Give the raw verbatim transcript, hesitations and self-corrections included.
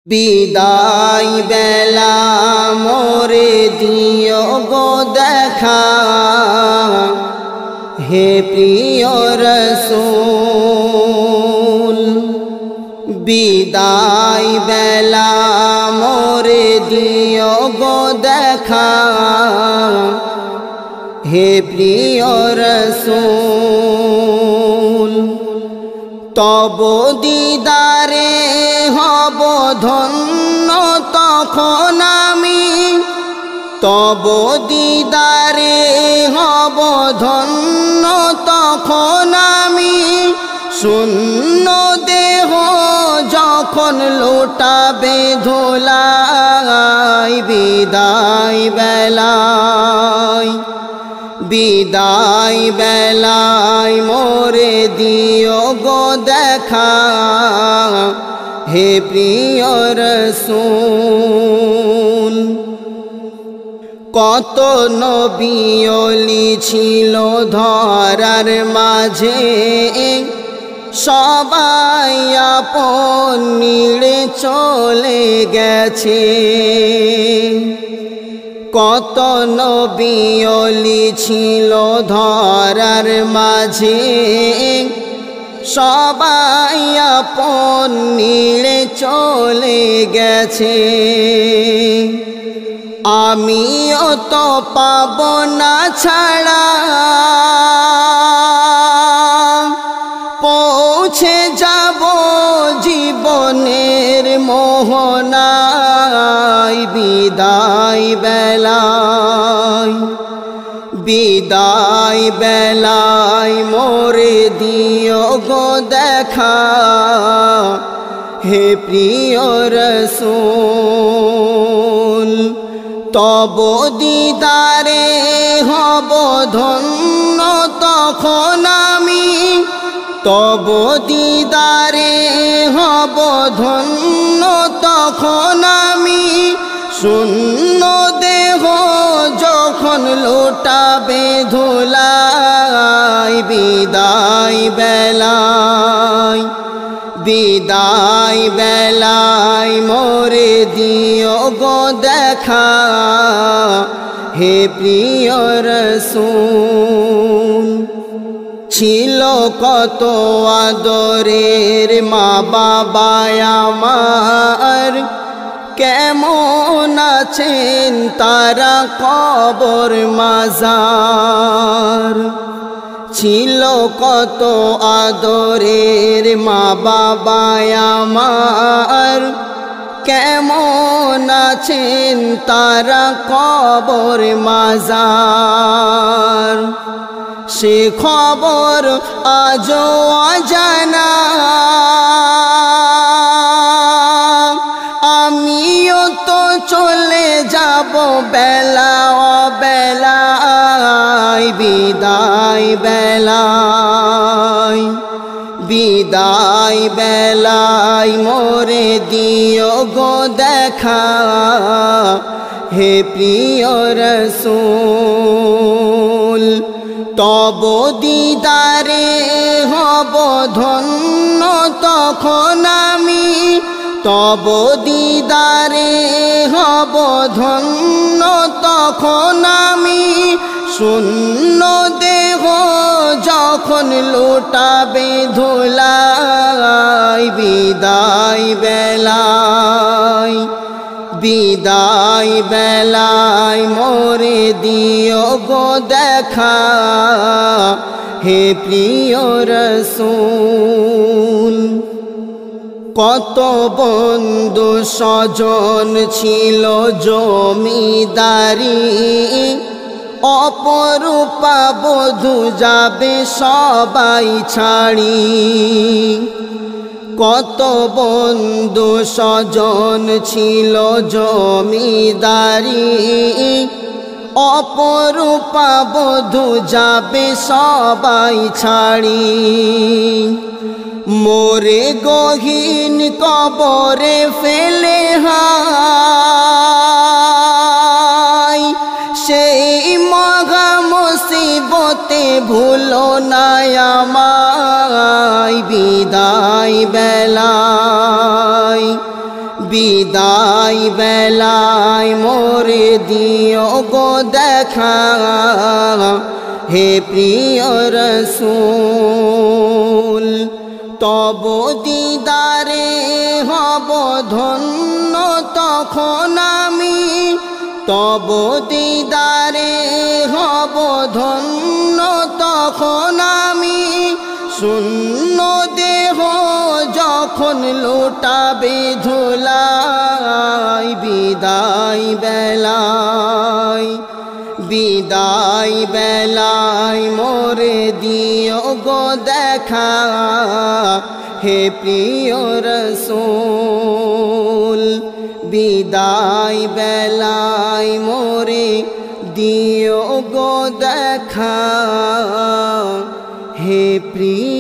বিদায় বেলা মোরে দিও গো দেখা, হে প্রিয় রসূল। বিদায় বেলা মোরে দিও গো দেখা, হে প্রিয় রসূল। তব দিদারে হব ধন্য তখন আমি, তব দিদারে হব ধন্য তখন আমি। শূন্য দেহ যখন লোটাবে ধুলাই, বিদায় বেলায় বিদায় বেলায় মোরে দিও গো দেখা, হে প্রিয় রসূল। কত নবী ওলি ছিল ধরার মাঝে, সবাই আপন নিড়ে চলে গেছে। কত নবী ওলি ছিল ধরার মাঝে, সবাই আপন নিড়ে চলে গেছে। আমিও তো পাব না ছাড়া, পৌঁছে যাব জীবনের মোহনায়। বিদায় বেলায় বিদায় বেলায় মোরে দিও গো দেখা, হে প্রিয় রসূল। তব দিদারে হব ধন্য তখন আমি, তব দিদারে হব ধন্য তখন আমি। শূন্য দেহ যখন লোটাবে ধুলাই, বিদায় বেলায় বিদায় বেলায় মোরে দিও গো দেখা, হে প্রিয় রসূল। ছিল কত আদরের মা বাবা আমার, কেমন আছেন তারা কবর মাজার। ছিল কত আদরের মা বাবা আমার, কেমন আছেন তারা কবর মাজার। সে খবর আজও অজানা, আমিও তো চলে যাব বেলা অবেলায়। বিদায় বেলায় বিদায় বেলায় মোরে দিও গো দেখা, হে প্রিয় রসূল। তব দিদারে হব ধন্য তখন আমি, তব দিদারে হব ধন্য তখন আমি। শূন্য দেহ যখন লোটাবে ধুলাই, বিদায় বেলায় বিদায় বেলায় মোরে দিও গো দেখা, হে প্রিয় রসূল। কত বন্ধু স্বজন ছিল জমিদারি, অপরূপা বধূ যাবে সবাই ছাড়ি। কত বন্ধু স্বজন ছিল জমিদারি, অপরূপা বধূ যাবে সবাই ছাড়ি। মোরে গহীন কবরে ফেলে হায়, সেই মহা মুসিবতে ভুলো না আমায়। বিদায় বেলায় বিদায় বেলায় মোরে দিও গো দেখা হে প্রিয় রসূল তব দিদারে হব ধন্য তখন আমি তব দিদারে হব ধন্য তখন আমি শূন্য দেহ যখন লুটাবে ধুলাই বিদায় বেলায় বিদায় বেলায় মোরে দিও গো দেখা হে প্রিয় রসূল বিদায় বেলায় মোরে দিও গো দেখা হে প্রিয়